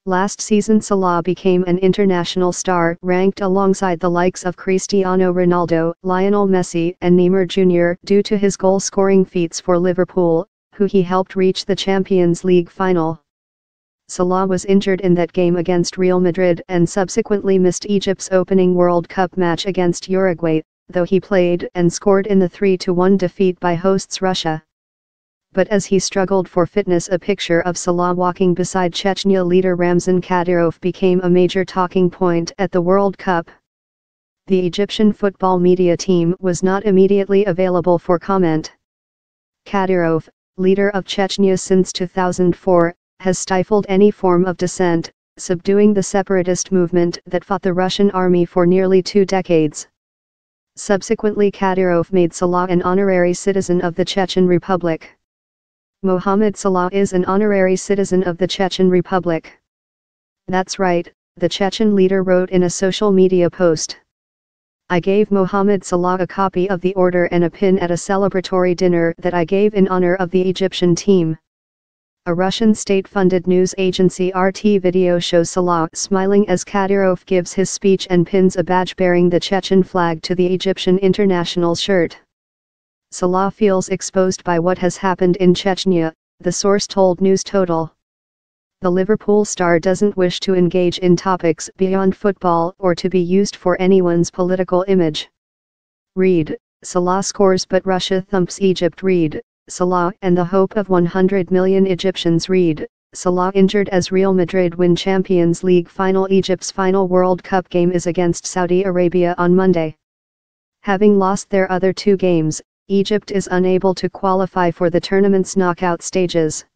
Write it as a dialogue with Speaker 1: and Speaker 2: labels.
Speaker 1: Last season Salah became an international star, ranked alongside the likes of Cristiano Ronaldo, Lionel Messi and Neymar Jr. due to his goal-scoring feats for Liverpool, who he helped reach the Champions League final. Salah was injured in that game against Real Madrid and subsequently missed Egypt's opening World Cup match against Uruguay, though he played and scored in the 3-1 defeat by hosts Russia. But as he struggled for fitness, a picture of Salah walking beside Chechnya leader Ramzan Kadyrov became a major talking point at the World Cup. The Egyptian football media team was not immediately available for comment. Kadyrov, leader of Chechnya since 2004, has stifled any form of dissent, subduing the separatist movement that fought the Russian army for nearly 2 decades. Subsequently, Kadyrov made Salah an honorary citizen of the Chechen Republic. Mohamed Salah is an honorary citizen of the Chechen Republic. That's right, the Chechen leader wrote in a social media post. I gave Mohamed Salah a copy of the order and a pin at a celebratory dinner that I gave in honor of the Egyptian team. A Russian state-funded news agency RT video shows Salah smiling as Kadyrov gives his speech and pins a badge bearing the Chechen flag to the Egyptian international shirt. Salah feels exposed by what has happened in Chechnya, the source told News Total. The Liverpool star doesn't wish to engage in topics beyond football or to be used for anyone's political image. Read, Salah scores but Russia thumps Egypt. Read, Salah and the hope of 100 million Egyptians. Read, Salah injured as Real Madrid win Champions League final. Egypt's final World Cup game is against Saudi Arabia on Monday. Having lost their other 2 games, Egypt is unable to qualify for the tournament's knockout stages.